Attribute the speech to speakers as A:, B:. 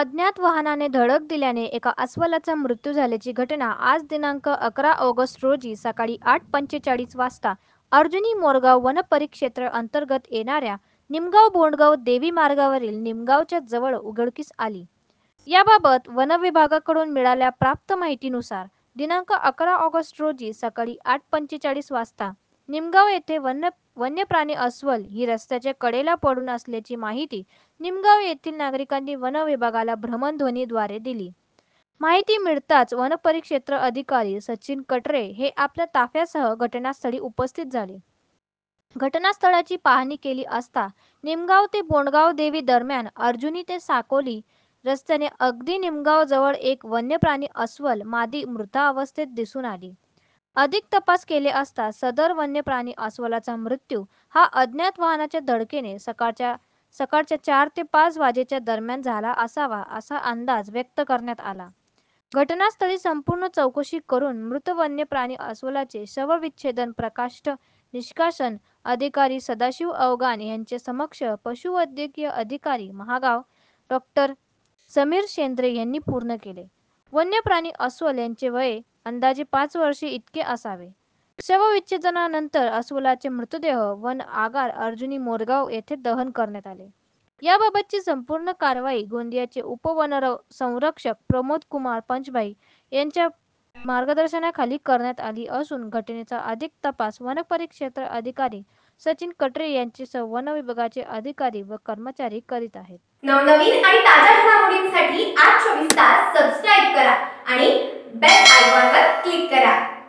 A: अज्ञात वाहनाने धडक दिल्याने एका अस्वलाचा मृत्यू झाल्याची घटना आज दिनांक 11 ऑगस्ट रोजी सकाळी 8:45 वाजता अर्जुनी मोरगाव वनपरिक्षेत्र अंतर्गत येणाऱ्या निमगाव बोंडगाव देवी मार्गावरील निमगावच्या जवळ उघडकीस आली। याबाबत वनविभागाकडून मिळालेल्या प्राप्त माहितीनुसार दिनांक 11 ऑगस्ट रोजी सकाळी 8:45 वाजता निमगाव येथे वन्यप्राणी अस्वल ही रस्त्याच्या कडेला पडून असल्याची माहिती निमगाव येथील नागरिकांनी वन विभागाला भ्रमणध्वनीद्वारे दिली। माहिती मिळताच वनपरिक्षेत्र अधिकारी सचिन कटरे हे आपल्या ताफ्यासह घटनास्थळी उपस्थित झाले। घटनास्थळाची पाहणी केली असता निमगाव ते बोंडगाव देवी दरम्यान अर्जुनी ते साकोली रस्त्याने अगदी निमगाव जवळ एक वन्यप्राणी अस्वल मादी मृतावस्थेत दिसून आली। अधिक तपास केले असता सदर वन्यप्राणी अस्वलाचा मृत्यू हा अज्ञात वाहनाच्या धडकेने सकाळच्या 4 ते 5 वाजेच्या दरम्यान झाला असावा असा अंदाज व्यक्त करण्यात आला। घटनास्थळी संपूर्ण चौकशी करून मृत वन्यप्राणी अस्वलाचे शवविच्छेदन प्रकाष्ठ निष्कासन अधिकारी सदाशिव अवगान यांचे समक्ष पशुवैद्यकीय अधिकारी महागाव डॉक्टर समीर शेंद्रे यांनी पूर्ण केले। वन्यप्राणी अस्वल यांचे वय अंदाजे 5 वर्षे इतके असावे। शवविच्छेदनानंतर अस्वलाचे मृतदेह वन आगार अर्जुनी मोरगाव येथे दहन करण्यात आले। याबाबतची संपूर्ण कारवाई गोंदियाचे उपवनसंरक्षक प्रमोद कुमार पंचभाई यांच्या मार्गदर्शनाखाली करण्यात आली असून घटनेचा अधिक तपास वनपरिक्षेत्र अधिकारी सचिन कटरे यांच्यासह वन विभागाचे अधिकारी व कर्मचारी करीत आहेत।
B: नवनवीन आणि ताज्या घडामोडींसाठी आज 24 तास सबस्क्राइब करा आणि बेल आयकॉनवर क्लिक करा।